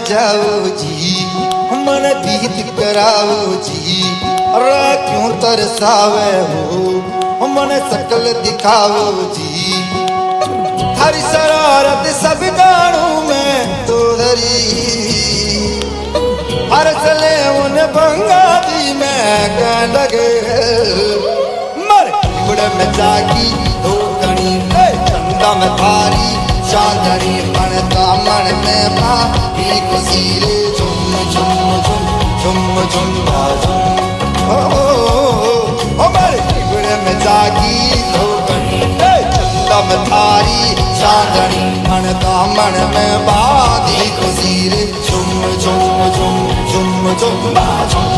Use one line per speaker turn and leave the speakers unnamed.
जाओ जी, मन बीत कराओ जी, अरे क्यों तरसावे हो मन सकल दिखाओ जी। थारी शरारत सब जानू मैं तो धरी, हर चले उन भंगा दी मैं कह लगे मर गुड़ में जागी दो कणी चंदा में थारी चांदनी मन दामन में भाभी खुशी रे झुम झुम झुम झुम झुम झुम ओ मर गुड़ में जागी दो कणी चंदा में थारी चांदनी मन दामन में भाभी खुशी रे झुम झुम झुम झुम झुम झुम।